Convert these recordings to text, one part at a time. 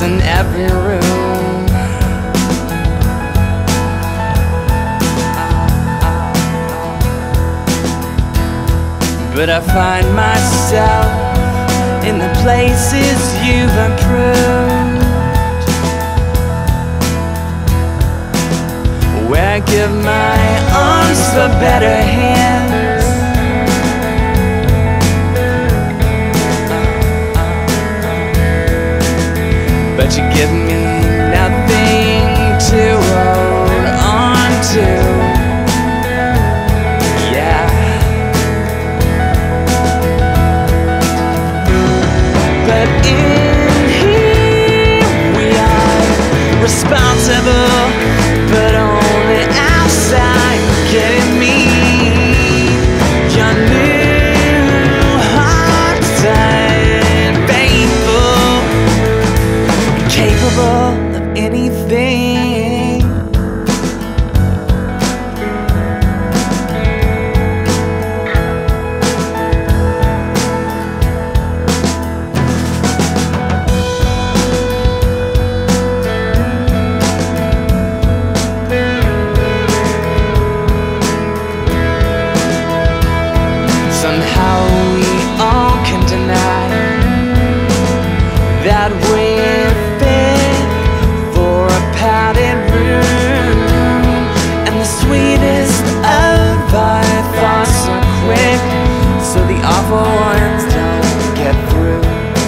lights in every room. But I find myself in the places you've improved, where I give my arms for better hands, but you give me nothing to hold on to. Yeah. But in here we are responsible, but only outside. Getting me your new heart's and faithful, capable of anything. Somehow we all can deny that we're fit for a padded room, and the sweetest of our thoughts are quick, so the awful ones don't get through.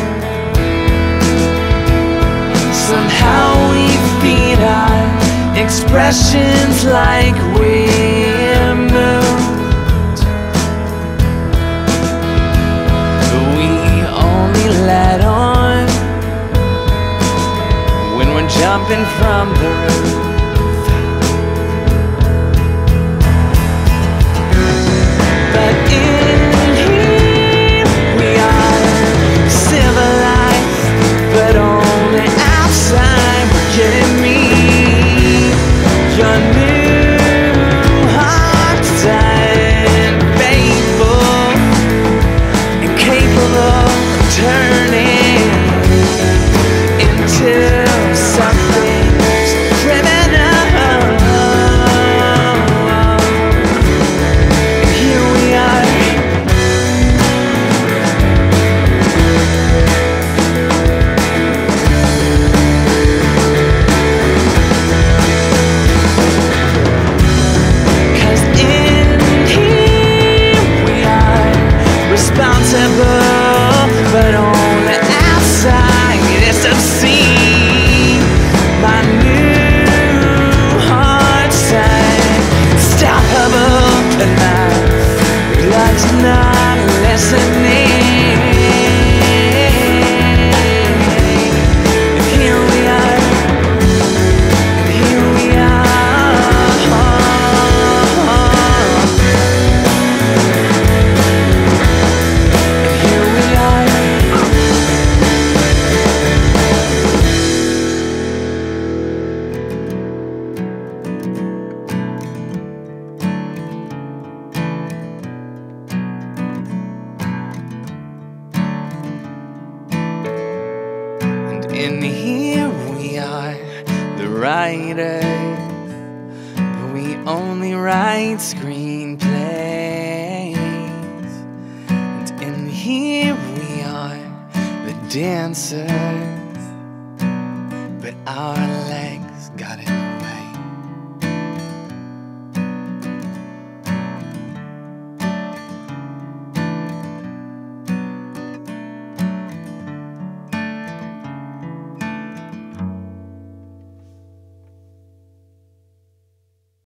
Somehow we feed our expressions like we're moved. Let on when we're jumping from the roof. But in here we are civilized, but only outside. We're getting me your new heart's and faithful and capable, turning into something criminal. Here we are. Cause in here we are responsible, but only outside. It's obscene. My new heart's unstoppable, but my blood's not listening. And here we are. And here we are. And here we are. In here we are, the writers, but we only write screenplays. And in here we are, the dancers, but our legs got it